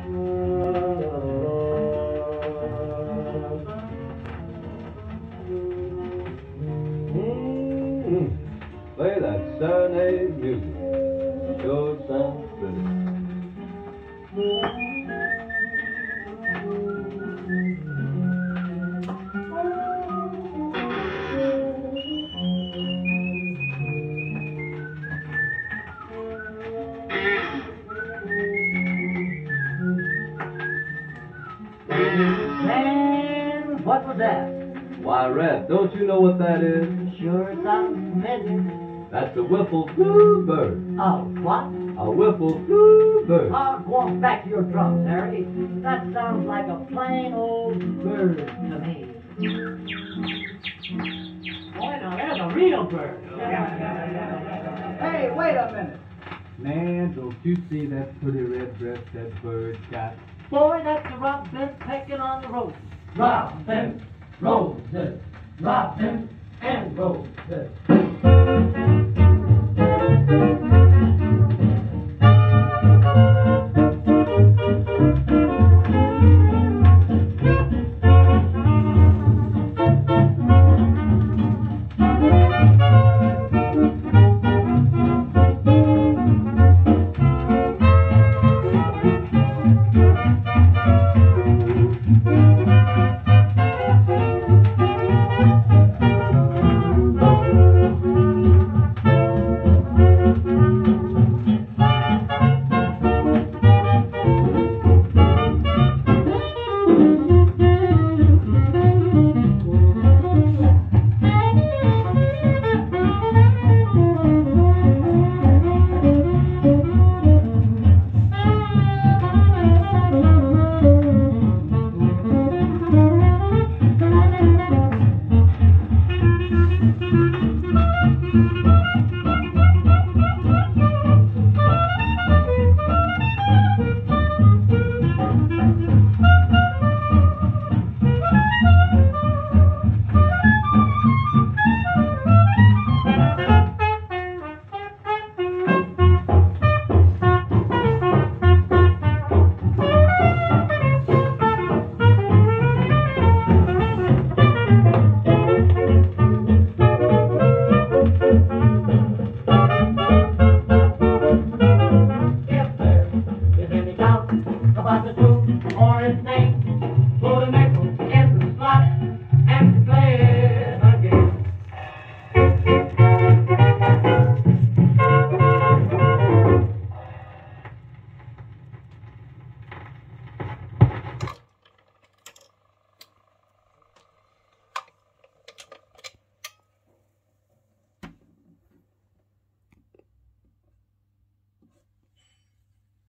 Play that serenade music. Sure sounds pretty. Man, what was that? Why, Red, don't you know what that is? Sure sounds familiar. That's a wiffle bluebird. Oh, what? A wiffle bluebird. Oh, go on back to your drums, Harry. That sounds like a plain old bird to me. Boy, now there's a real bird. Hey, wait a minute. Man, don't you see that pretty red dress that bird got? Boy, that's the robin pecking on the roses. Robin, roses, robin, and roses.